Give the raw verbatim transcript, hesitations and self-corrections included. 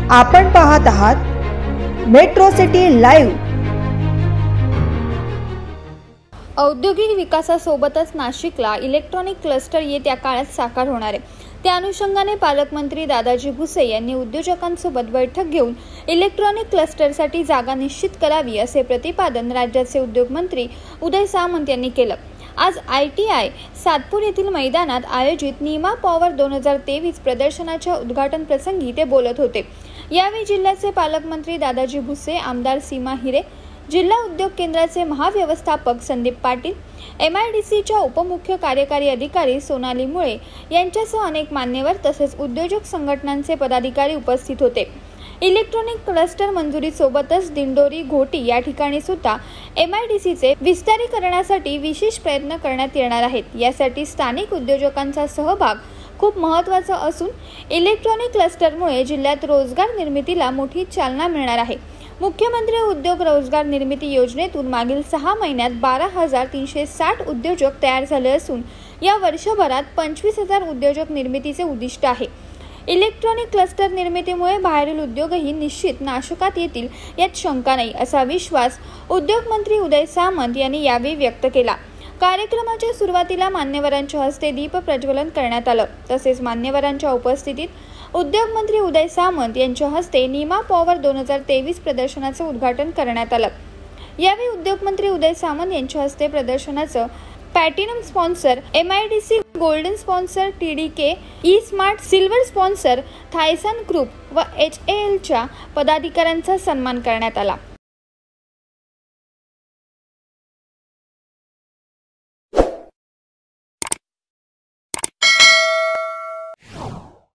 आपण पाहत आहात मेट्रो सिटी लाईव्ह। औद्योगिक विकासासोबतच नाशिकला इलेक्ट्रॉनिक क्लस्टर येत्या काळात साकार होणार आहे। त्या अनुषंगाने पालकमंत्री दादाजी भुसे यांनी उद्योजकांसोबत बैठक घेऊन इलेक्ट्रॉनिक क्लस्टरसाठी जागा निश्चित करावी असे प्रतिपादन राज्याचे उद्योग मंत्री उदय सामंत यांनी केलं। आज आय टी आय सातपूर येथील मैदानात आयोजित नीमा पॉवर दोन हजार तेवीस प्रदर्शनाच्या उद्घाटन प्रसंगी ते बोलत होते। यावेळी जिल्ह्याचे पालकमंत्री दादाजी भुसे, आमदार सीमा हिरे, जिल्हा उद्योग केंद्राचे महाव्यवस्थापक Sandeep Patil, M I D सीच्या उपमुख्य कार्यकारी अधिकारी सोनाली मुळे यांच्यासह अनेक मान्यवर तसेच उद्योजक संघटनांचे पदाधिकारी उपस्थित होते। इलेक्ट्रॉनिक क्लस्टर मंजुरीसोबतच दिंडोरी, घोटी या ठिकाणी सुद्धा एम आय डी सीचे विस्तारीकरणासाठी विशेष प्रयत्न करण्यात येणार आहेत। यासाठी स्थानिक उद्योजकांचा सहभाग खूप महत्त्वाचा असून इलेक्ट्रॉनिक क्लस्टरमुळे जिल्ह्यात रोजगार निर्मितीला मोठी चालना मिळणार आहे। मुख्यमंत्री उद्योग रोजगार निर्मिती योजनेतून मागील सहा महिन्यात बारा हजार तीनशे साठ उद्योजक तयार झाले असून या वर्षभरात पंचवीस हजार उद्योजक निर्मितीचे उद्दिष्ट आहे। इलेक्ट्रॉनिक क्लस्टर निर्मितीमुळे बाहेरील उद्योगही निश्चित नाशकात येतील यात शंका नाही, असा विश्वास उद्योग मंत्री उदय सामंत यांनी यावेळी व्यक्त केला। कार्यक्रमाच्या सुरुवातीला मान्यवरांच्या हस्ते दीप प्रज्वलन करण्यात आलं। तसेच मान्यवरांच्या उपस्थितीत उद्योग मंत्री उदय सामंत यांच्या हस्ते नीमा पॉवर दोन हजार तेवीस प्रदर्शनाचं उद्घाटन करण्यात आलं। यावेळी उद्योग मंत्री उदय सामंत यांच्या हस्ते प्रदर्शनाचं platinum sponsor M I D C, golden sponsor T D K, e smart, silver sponsor Thyssen group व एच ए एलच्या पदाधिकाऱ्यांचा सन्मान करण्यात आला।